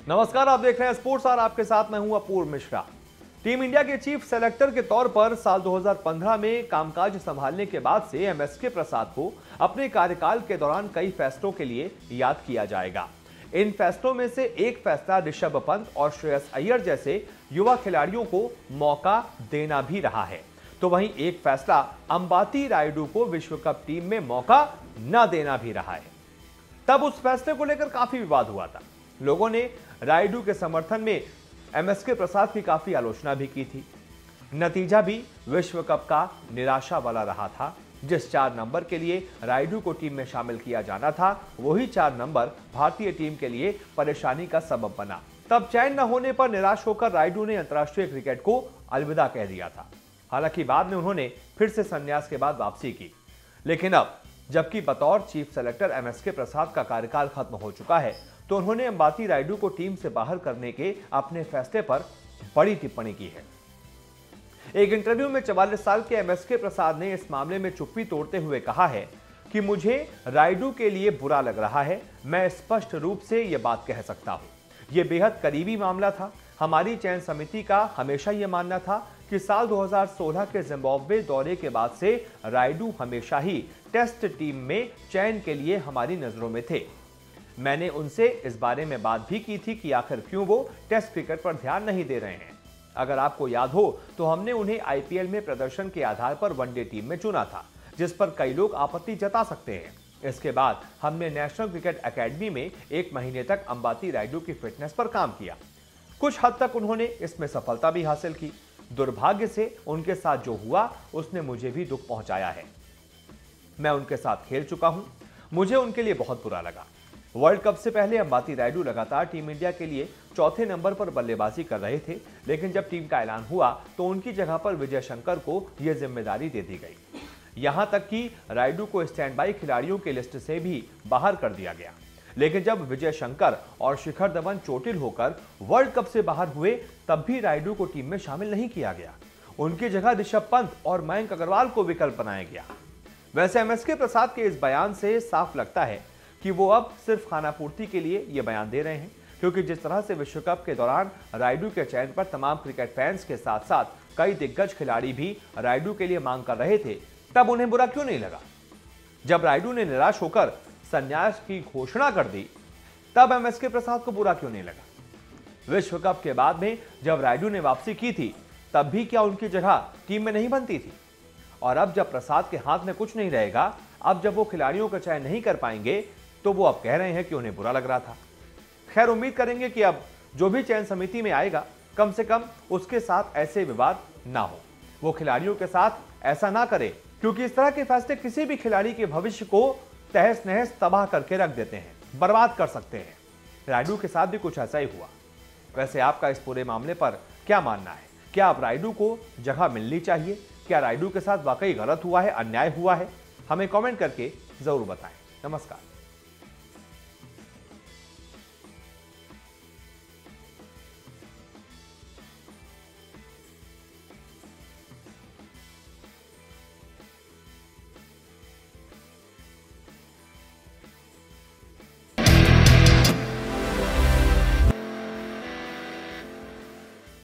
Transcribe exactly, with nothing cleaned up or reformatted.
नमस्कार, आप देख रहे हैं स्पोर्ट्स और आपके साथ मैं हूं अपूर्व मिश्रा। टीम इंडिया के चीफ सेलेक्टर के तौर पर साल दो हज़ार पंद्रह में कामकाज संभालने के बाद से एमएसके प्रसाद को अपने कार्यकाल के दौरान कई फैसलों के लिए याद किया जाएगा। इन फैसलों में से एक फैसला ऋषभ पंत और श्रेयस अय्यर जैसे युवा खिलाड़ियों को मौका देना भी रहा है, तो वहीं एक फैसला अंबाती रायडू को विश्व कप टीम में मौका न देना भी रहा है। तब उस फैसले को लेकर काफी विवाद हुआ था। लोगों ने रायडू के समर्थन में एमएसके प्रसाद की काफी आलोचना भी की थी। नतीजा भी विश्व कप का निराशा वाला रहा था। जिस चार नंबर के लिए रायडू को टीम में शामिल किया जाना था, वही चार नंबर भारतीय टीम के लिए परेशानी का सबब बना। तब चयन न होने पर निराश होकर रायडू ने अंतर्राष्ट्रीय क्रिकेट को अलविदा कह दिया था। हालांकि बाद में उन्होंने फिर से संन्यास के बाद वापसी की, लेकिन अब जबकि बतौर चीफ सेलेक्टर एमएसके प्रसाद का कार्यकाल खत्म हो चुका है, तो उन्होंने अंबाती रायडू को टीम से बाहर करने के अपने फैसले पर बड़ी टिप्पणी की है। एक इंटरव्यू में चवालीस साल के एमएसके प्रसाद ने इस मामले में चुप्पी तोड़ते हुए कहा है कि मुझे रायडू के लिए बुरा लग रहा है। मैं स्पष्ट रूप से यह बात कह सकता हूं। यह बेहद करीबी मामला था। हमारी चयन समिति का हमेशा यह मानना था कि साल दो हज़ार सोलह के जिम्बाब्वे दौरे के बाद से रायडू हमेशा ही टेस्ट टीम में चयन के लिए हमारी नजरों में थे। मैंने उनसे इस बारे में बात भी की थी कि आखिर क्यों वो टेस्ट क्रिकेट पर ध्यान नहीं दे रहे हैं। अगर आपको याद हो तो हमने उन्हें आईपीएल में प्रदर्शन के आधार पर वनडे टीम में चुना था, जिस पर कई लोग आपत्ति जता सकते हैं। इसके बाद हमने नेशनल क्रिकेट एकेडमी में एक महीने तक अंबाती रायडू की फिटनेस पर काम किया। कुछ हद तक उन्होंने इसमें सफलता भी हासिल की। दुर्भाग्य से उनके साथ जो हुआ उसने मुझे भी दुख पहुंचाया है। मैं उनके साथ खेल चुका हूं, मुझे उनके लिए बहुत बुरा लगा। वर्ल्ड कप से पहले अंबाती रायडू लगातार टीम इंडिया के लिए चौथे नंबर पर बल्लेबाजी कर रहे थे, लेकिन जब टीम का ऐलान हुआ तो उनकी जगह पर विजय शंकर को यह जिम्मेदारी दे दी गई। यहां तक कि रायडू को स्टैंड बाई खिलाड़ियों की लिस्ट से भी बाहर कर दिया गया। लेकिन जब विजय शंकर और शिखर धवन चोटिल होकर वर्ल्ड कप से बाहर हुए, तब भी रायडू को टीम में शामिल नहीं किया गया। उनकी जगह ऋषभ पंत और मयंक अग्रवाल को विकल्प बनाया गया। वैसे एमएसके प्रसाद के इस बयान से साफ लगता है कि वो अब सिर्फ खानापूर्ति के लिए ये बयान दे रहे हैं, क्योंकि जिस तरह से विश्व कप के दौरान रायडू के चयन पर तमाम क्रिकेट फैंस के साथ साथ कई दिग्गज खिलाड़ी भी रायडू के लिए मांग कर रहे थे, तब उन्हें बुरा क्यों नहीं लगा। जब रायडू ने निराश होकर संन्यास की घोषणा कर दी, तब एमएसके प्रसाद को बुरा क्यों नहीं लगा। विश्व कप के बाद में जब रायडू ने वापसी की थी, तब भी क्या उनकी जगह टीम में नहीं बनती थी। और अब जब प्रसाद के हाथ में कुछ नहीं रहेगा, अब जब वो खिलाड़ियों का चयन नहीं कर पाएंगे, तो वो अब कह रहे हैं कि उन्हें बुरा लग रहा था। खैर, उम्मीद करेंगे कि अब जो भी चयन समिति में आएगा, कम से कम उसके साथ ऐसे विवाद ना हो, वो खिलाड़ियों के साथ ऐसा ना करे, क्योंकि इस तरह के फैसले किसी भी खिलाड़ी के भविष्य को तहस नहस तबाह करके रख देते हैं, बर्बाद कर सकते हैं। रायडू के साथ भी कुछ ऐसा ही हुआ। वैसे आपका इस पूरे मामले पर क्या मानना है? क्या अब रायडू को जगह मिलनी चाहिए? क्या रायडू के साथ वाकई गलत हुआ है, अन्याय हुआ है? हमें कमेंट करके जरूर बताएं। नमस्कार।